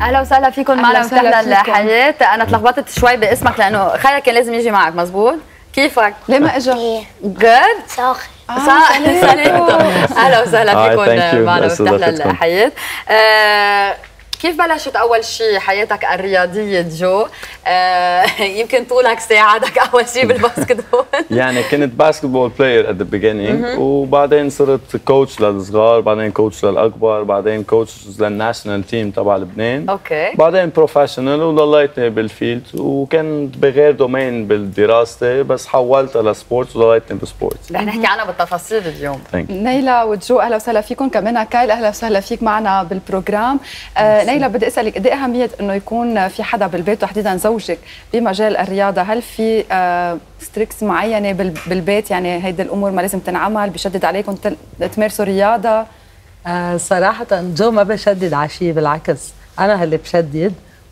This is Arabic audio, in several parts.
اهلا وسهلا فيكم معنا بتحلى الحياه. انا تلخبطت شوي باسمك لانه خيا كان لازم يجي معك، مزبوط؟ كيفك؟ ليه ما اجى؟ جود؟ صاخي. اهلا وسهلا فيكم معنا بتحلى الحياه. كيف بلشت أول شيء حياتك الرياضية جو؟ يمكن طولك ساعدك أول شيء بالباسكتبول. يعني كنت باسكتبول بلاير at the beginning وبعدين صرت كوتش للصغار، بعدين كوتش للأكبر، بعدين كوتش للناشونال تيم تبع لبنان. اوكي. بعدين بروفيشنال وضليتني بالفيلد، وكنت بغير دومين بالدراسة بس حولتها لسبورتس وضليتني بسبورتس. رح نحكي عنها بالتفاصيل اليوم. نيلا وجو أهلا وسهلا فيكم، كمان كايل أهلا وسهلا فيك معنا بالبروجرام. نيلا بدي اسالك قد ايه اهميه انه يكون في حدا بالبيت وتحديدا زوجك بمجال الرياضه؟ هل في ستريكس معينه بالبيت، يعني هيدي الامور ما لازم تنعمل، بشدد عليكم تمارسوا رياضه؟ صراحه جو ما بشدد على شيء، بالعكس انا اللي بشدد.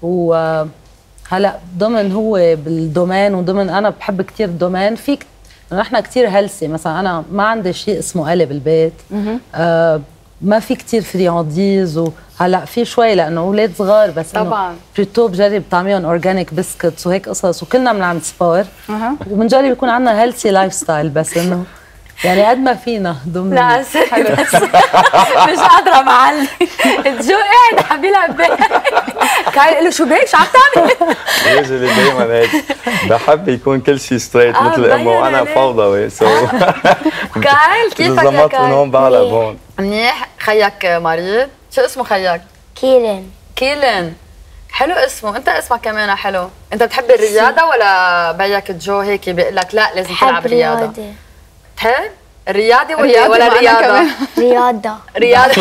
وهلا ضمن هو بالدومين وضمن انا بحب كثير الدومين، فيك نحن كثير هيلثي. مثلا انا ما عندي شيء اسمه قلي بالبيت، ما في كثير فريانديز، وهلا في شوي لانه اولاد صغار بس طبعا بلوتو بجرب طعميهم اورجانيك بسكتس وهيك قصص، وكلنا بنعمل سبور وبنجرب يكون عندنا هيلثي لايف ستايل، بس انه يعني قد ما فينا ضمن. لا بس مش قادره معلي. جو قاعد عم يلعب كايل له شو بك؟ شو عم تعمل؟ رجلي دائما هيك بحب يكون كل شيء ستريت مثل امه، وانا فوضوي كايل كيفك يا بالضبط؟ من هون بعلق هون. منيح. خيك مريض؟ شو اسمه خيك؟ كيلن. كيلن، حلو اسمه. انت اسمك كمان حلو. انت بتحب الرياضه ولا بيك جو هيك بيقول لك لا لازم تلعب رياضه؟ بتحب الرياضي ولا رياضه؟ رياضه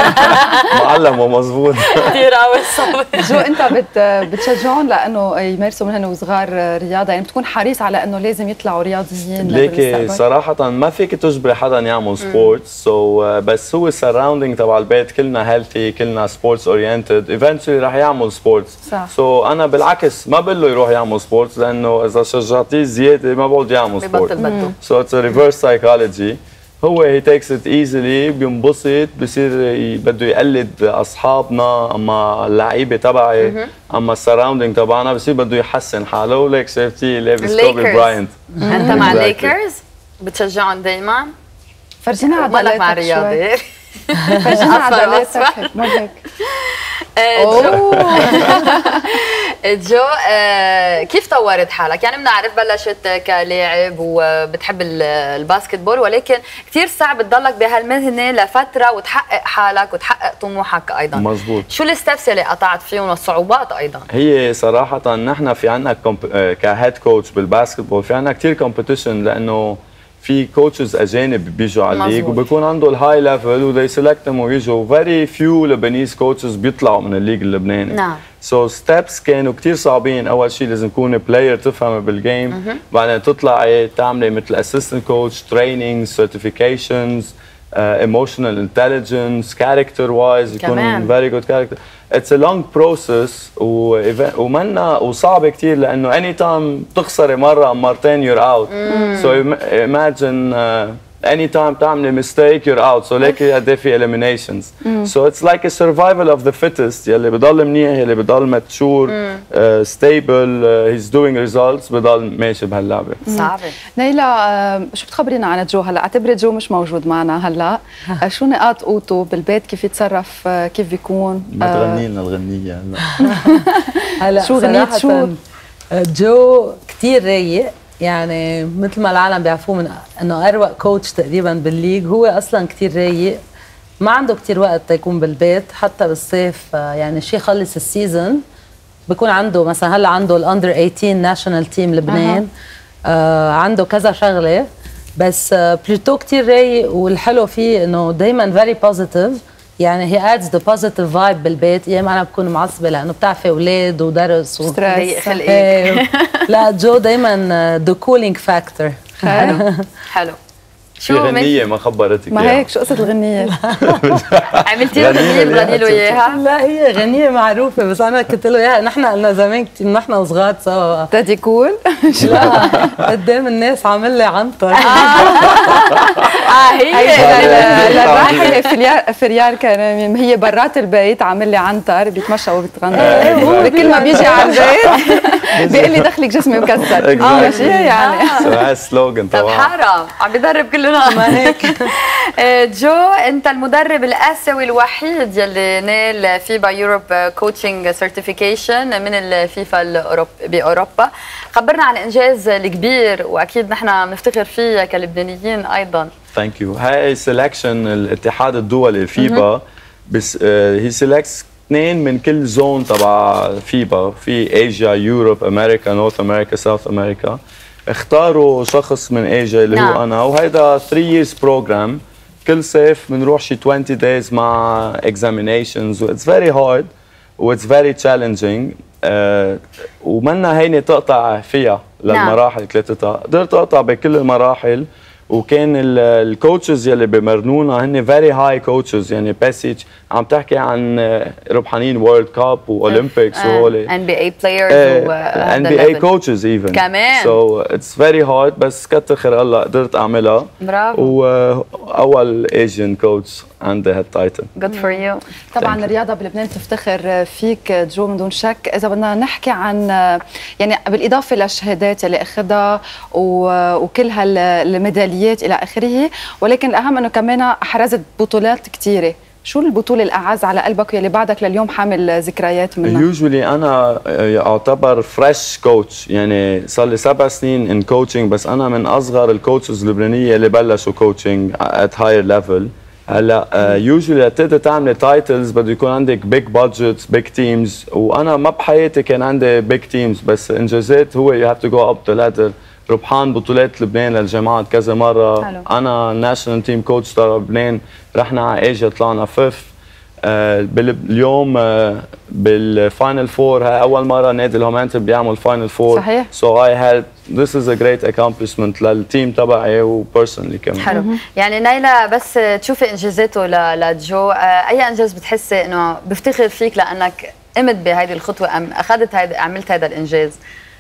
معلم ومظبوط. كثير قوي الصبر. جو انت بتشجعهم لانه يمارسوا من هن وصغار رياضه؟ يعني بتكون حريص على انه لازم يطلعوا رياضيين؟ ليكي صراحه ما فيك تجبري حدا يعمل سبورتس، بس هو السراوندينج تبع البيت كلنا هيلثي، كلنا سبورتس اورينتد، ايفنتشولي رح يعمل سبورتس. انا بالعكس ما بقول له يروح يعمل سبورتس، لانه اذا شجعتيه زياده ما بقعد يعمل سبورتس. اتس ريفرس سايكولوجي. هو هي تيكس ات ايزلي، بينبسط، بصير بده يقلد اصحابنا، اما اللعيبه تبعي، اما السراوندينج تبعنا، بصير بده يحسن حاله. وليك شايفتيه لابس كوبي براينت. انت مع ليكرز بتشجعهم دايما؟ فرجينا عضلاتك. مالك مع الرياضه؟ فرجينا عضلاتك. مو هيك؟ جو كيف طورت حالك؟ يعني بنعرف بلشت كلاعب وبتحب الباسكتبول، ولكن كثير صعب تضلك بهالمهنه لفتره وتحقق حالك وتحقق طموحك ايضا. مزبوط. شو الستبس اللي قطعت فيهم والصعوبات ايضا؟ هي صراحه نحن في عندنا كهيد كوتش بالباسكتبول في عندنا كثير كومبيتيشن، لانه في كوتشز اجانب بيجوا على الليج وبيكون عنده الهاي ليفل وذي سيلكتهم ويجوا. فيري فيو لبنيز كوتشز بيطلعوا من الليج اللبناني. نعم. ستيبس كانوا كثير صعبين. اول شيء لازم تكوني بلاير تفهمي بالجيم، بعدين تطلعي تعملي مثل اسيستنت كوتش، تريننج، سيرتيفيكيشنز، ايموشنال انتليجنس، كاركتر وايز يكون فيري جود كاركتر. اتس ا لونج بروسس ومنا وصعبه كثير، لانه اني تايم تخسري مره او مرتين يور اوت. سو ايماجن any time تعملي ميستيك you're out. so ليك قد ايه في eliminations. so it's like a survival of the fittest. يلي بضل منيح، يلي بضل ماتشور، stable, he's doing results، بضل ماشي بهاللعبه. صعبه. نيلا شو بتخبرينا عن جو هلا؟ اعتبري جو مش موجود معنا هلا، شو نقاط قوته بالبيت؟ كيف يتصرف؟ كيف بيكون؟ ما تغني لنا الغنيه هلا شو غنيت؟ شو جو كثير رايق، يعني مثل ما العالم بيعرفوه من انه اروق كوتش تقريبا بالليج. هو اصلا كثير رايق، ما عنده كثير وقت يكون بالبيت، حتى بالصيف يعني شي يخلص السيزون بكون عنده مثلا هلا عنده الاندر 18 ناشونال تيم لبنان. عنده كذا شغله، بس بلوتو كثير رايق. والحلو فيه انه دائما فيري بوزيتيف، يعني هي ادز ذا بوزيتيف فايب بالبيت. يا اما انا بكون معصبه لانه بتعرفي اولاد ودرس ستريس. لا جو دائما ذا كولينج فاكتور. حلو حلو. في غنية ما خبرتك ما هيك شو قصة الغنية؟ عملتي له غنية تغني له اياها؟ لا هي غنية معروفة بس أنا كنت له إياها. نحن قلنا زمان كتير نحن وصغار سوا. تادي كول؟ لا قدام الناس عامل لي عنطر. هي الراحلة فريال كان هي برات البيت عامل لي عنتر بيتمشى وبيتغنى بكل ما بيجي على البيت بيقول لي دخلك جسمي مكسر. ماشي يعني هذا السلوغن طب طبعا. حرام عم بيدرب كلنا. ما هيك. جو انت المدرب الاسيوي الوحيد يلي نال فيبا يوروب كوتشنج سيرتيفيكيشن من الفيفا باوروبا. خبرنا عن الانجاز الكبير واكيد نحن بنفتخر فيه كلبنانيين ايضا. ثانك يو. هاي سelection الاتحاد الدولي فيبا بس هي سيلكتس 2 من كل زون تبع فيبا، في ايجيا، يوروب، امريكا، نورث امريكا، ساوث امريكا. اختاروا شخص من ايجيا اللي هو انا، وهيدا 3 years program. كل صيف بنروح شي 20 days مع examinations و it's very hard و it's very challenging. ومنا هيني تقطع فيها للمراحل 3. قدرت اقطع بكل المراحل وكان الكوتشز يلي بمرنونا هن فيري هاي كوتشز. يعني باسيج عم تحكي عن ربحانين وورلد كاب واولمبيكس وهول NBA players NBA coaches even كمان. So it's very hard بس كتر خير الله قدرت اعملها. برافو. واول ايجن كوتش عندي هالتايتل. Good for you. طبعا الرياضه بلبنان تفتخر فيك جو من دون شك. اذا بدنا نحكي عن يعني بالاضافه للشهادات اللي اخذها وكل هالميداليات الى اخره، ولكن الاهم انه كمان حرزت بطولات كثيره. شو البطوله الاعز على قلبك يلي بعدك لليوم حامل ذكريات منها؟ يوجولي انا اعتبر فريش كوتش، يعني صار لي 7 سنين ان كوتشنج، بس انا من اصغر الكوتشز اللبنانيه اللي بلشوا كوتشنج ات هاير ليفل. هلا يوجولي لتقدر تعملي تايتلز بده يكون عندك بيج بادجتس، بيج تيمز، وانا ما بحياتي كان عندي بيج تيمز، بس انجازات هو يو هاف تو جو اب ذا لادر. ربحان بطولات لبنان للجامعات كذا مره. حلو. انا ناشونال تيم كوتش تبع لبنان، رحنا على ايجيا طلعنا 5. اليوم بالفاينل 4 هاي اول مره نادي الهومنتر بيعمل فاينل 4. صحيح. So I had this is a great accomplishment للتيم تبعي وبيرسونلي كمان. حلو. يعني نايلة بس تشوفي انجازاته لجو، اي انجاز بتحسي انه بفتخر فيك لانك قمت بهيدي الخطوه ام اخذت هيدا عملت هذا الانجاز؟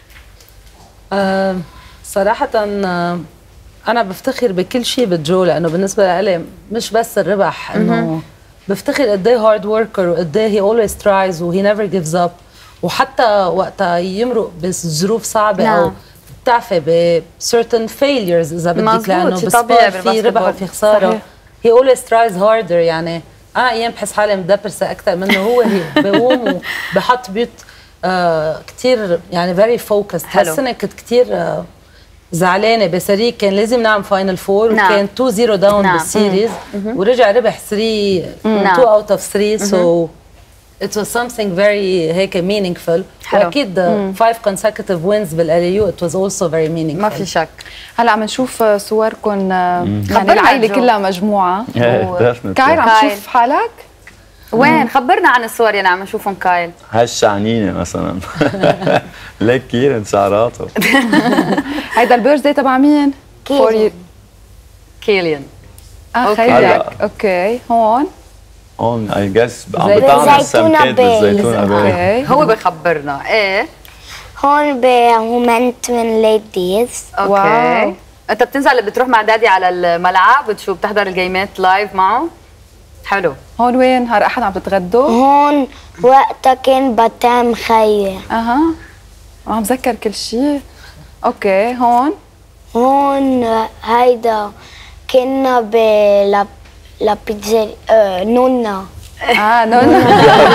صراحة أنا بفتخر بكل شيء بجو، لأنه بالنسبة لي مش بس الربح، إنه بفتخر قد إيه هارد وركر وقد إيه هي اولويز ترايز وهي نيفر جيفز اب، وحتى وقتها يمرق بظروف صعبة أو بتعفي ب certain failures إذا بدك، لأنه بالسبور في ربح وفي خسارة. هي اولويز ترايز هاردر. يعني أنا أيام بحس حالي مدبرسة أكثر منه هو بقوم وبحط بيوت كثير يعني فيري فوكس. هالسنه كنت كثير زعلانه بسريك، كان لازم نعمل فاينل 4 وكان 2-0 داون بالسيريز ورجع ربح 3 2 اوت اوف 3 سو it was something very هيك meaningful. واكيد 5 consecutive wins بالاليو it was also very meaningful. ما في شك. هلا عم نشوف صوركم يعني العائله كلها مجموعه. كايل عم تشوف حالك وين؟ خبرنا عن الصور اللي عم نشوفهم كايل. هالشعنينه مثلا ليك كيرن شعراته. هيدا البيرث داي تبع مين؟ كيليان. خيرك. اوكي هون اي جس عم بتعمل سمكات بالزيتونه. هو بخبرنا ايه هون بمومنت من ليديز. اوكي. انت بتنزل بتروح مع دادي على الملعب وشو بتحضر الجيمات لايف معه؟ حلو. هون وين؟ هر احد عم تتغدوا؟ هون وقتها كان بتام خيي. عم بذكر كل شيء. اوكي هون هيدا كنا بيتزا نونا. نونا.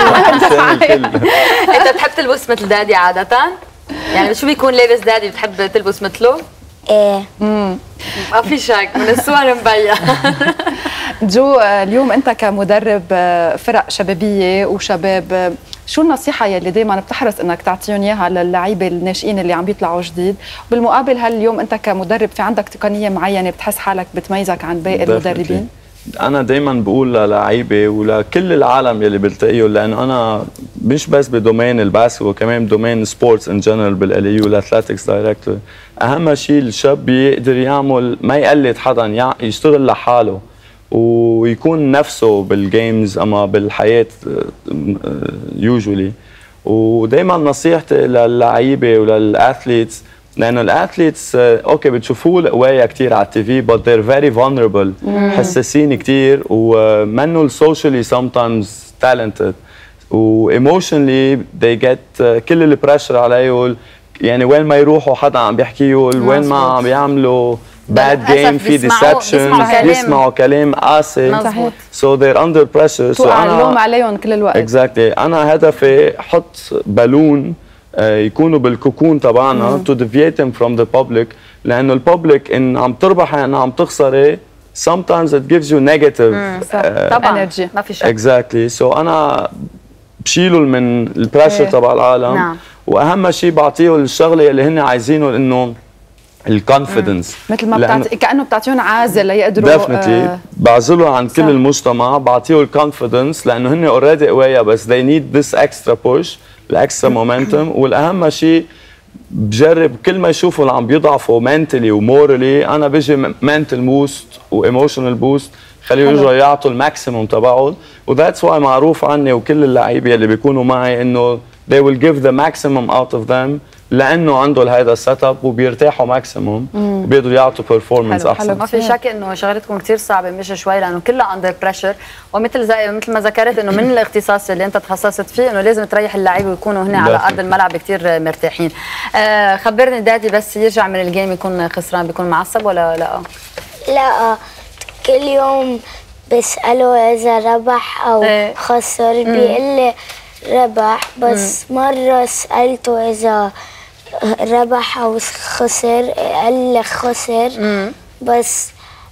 انت بتحب تلبس مثل دادي عادة؟ يعني شو بيكون لابس دادي بتحب تلبس مثله؟ ايه. ما في شك من الصور مبين. جو اليوم انت كمدرب فرق شبابيه وشباب، شو النصيحه يلي دائما بتحرص انك تعطيهم اياها للعيبه الناشئين اللي عم بيطلعوا جديد؟ بالمقابل هل اليوم انت كمدرب في عندك تقنيه معينه بتحس حالك بتميزك عن باقي المدربين؟ انا دائما بقول للعيبه ولكل العالم يلي بلتقيهم، لانه انا مش بس بدومين الباسكتبول، كمان بدومين سبورتس ان جنرال بالال يو الاثليتكس دايركتور. اهم شيء الشاب يقدر يعمل، ما يقلد حدا، يشتغل لحاله ويكون نفسه بالجيمز اما بالحياه يوجولي. ودائما نصيحتي للعيبه وللاثليتس، لانه الاثليتس اوكي بتشوفوه القوايه كثير على التي في but they're very vulnerable، حساسين كثير ومنه socially sometimes talented وايموشنلي they get كل البريشر عليهم، يعني وين ما يروحوا حدا عم بيحكيهم، وين ما عم بيعملوا bad game في deception، بيسمعوا كلام قاسي، so they're under pressure. توقع اللوم عليهم كل الوقت. exactly. انا هدفي حط بالون يكونوا بالكوكون تبعنا to deviate them from the public، لانه الببليك ان عم تربحي ان عم تخسري sometimes it gives you negative طبعا ما في شك. exactly. so انا بشيله من البريشر تبع العالم. نعم. واهم شيء بعطيه الشغله اللي هن عايزينه، انه الكونفيدنس، مثل ما كانه بتعطيهم عازل ليقدروا ديفنتلي بعزله عن كل المجتمع، بعطيه الكونفيدنس لانه هن اوريدي قويه بس they need this extra push، الاكسترا مومنتوم. والاهم شيء بجرب كل ما يشوفوا اللي عم بيضعفوا منتلي ومورالي، انا بيجي منتل بوست وايموشنال بوست خليهم يرجعوا يعطوا الماكسيموم تبعهم. وذاتس واي معروف عني وكل اللعيبه اللي بيكونوا معي انه they will give the maximum out of them، لانه عندهم هذا السيت اب وبيرتاحوا ماكسيموم وبيقدروا يعطوا بيرفورمانس احسن. ما في شك انه شغلتكم كثير صعبه مش شوي، لانه كلها اندر بريشر، ومثل مثل ما ذكرت انه من الاختصاص اللي انت تخصصت فيه انه لازم تريح اللعيبه ويكونوا هنا على ارض الملعب كثير مرتاحين. خبرني دادي، بس يرجع من الجيم يكون خسران بيكون معصب ولا لا؟ لا، كل يوم بسأله إذا ربح أو خسر بيقول لي ربح، بس مرة سألته إذا ربح أو خسر قال لي خسر، بس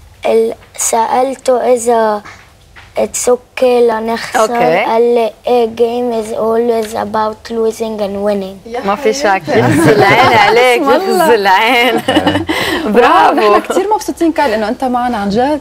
سألته إذا it's okay لنخسر قال لي a game is always about losing and winning. ما في شك. يخز العين عليك، يخز العين. برافو. نحن كثير مبسوطين كايل انه انت معنا عن جد.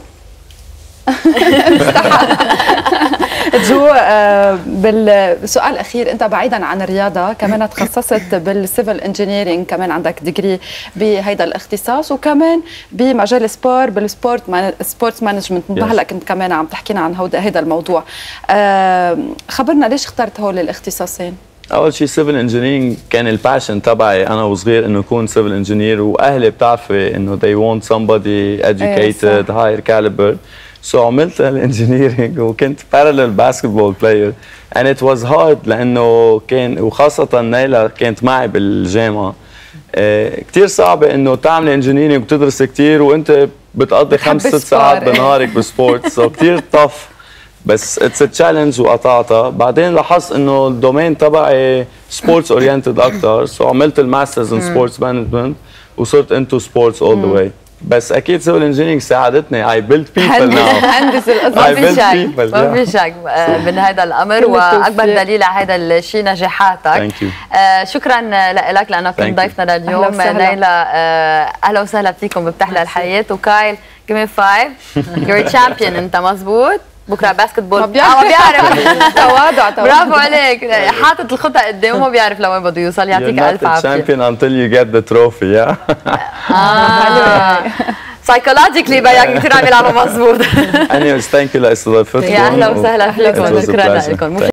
جو، بالسؤال الاخير، انت بعيدا عن الرياضه كمان تخصصت بالسيفل انجينيرينج، كمان عندك ديجري بهيدا الاختصاص، وكمان بمجال السبور بالسبورتس مانجمنت. هلا كنت كمان عم تحكينا عن هيدا الموضوع. خبرنا ليش اخترت هول الاختصاصين؟ اول شيء سيفل انجينيرينج كان الباشن تبعي انا وصغير انه اكون سيفل انجينير، واهلي بتعرفي انه they want somebody educated higher caliber. So عملت الانجينيرينج وكنت parallel basketball player and it was hard، لانه كان وخاصه نيلا كانت معي بالجامعه كثير صعبه انه تعملي انجينيرينج وتدرس كثير وانت بتقضي 5-6 ساعات بنهارك بالسبورت، so كثير tough، بس اتس تشالنج وقطعتها. بعدين لاحظت انه الدومين تبعي سبورتس اورينتد اكثر، سو عملت الماسترز ان سبورتس مانجمنت وصرت انتو سبورتس اول ذا واي. بس اكيد سيفل انجينيرينج ساعدتني اي بيلد بيبل ناو. هندسه القصه ما في شك من هذا الامر، واكبر دليل على هذا الشيء نجاحاتك. شكرا لك لانك كنت ضيفنا لليوم. ليلى اهلا وسهلا فيكم ببتحلى الحياه. وكايل give me 5 you're a champion. انت مزبوط. بكره باسكتبول ما بيعرف. تواضع. برافو عليك، حاطط الخطه قدامه وما بيعرف لوين بده يوصل. يعطيك الف عافيه. champion until you get the trophy. سايكولوجيكلي بياك كثير عم يلعبوا مزبوط. anyways thank you لاستضافتكم. يا اهلا وسهلا فيكم، شكرا لكم.